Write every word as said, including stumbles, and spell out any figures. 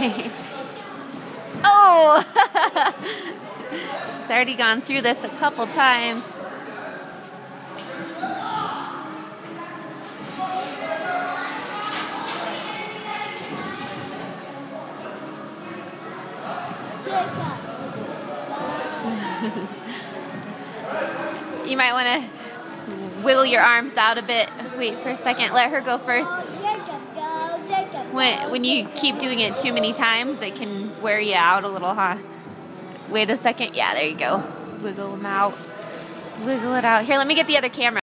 Oh! She's already gone through this a couple times. You might want to wiggle your arms out a bit. Wait for a second. Let her go first. When, when you keep doing it too many times, it can wear you out a little, huh? Wait a second. Yeah, there you go. Wiggle them out. Wiggle it out. Here, let me get the other camera.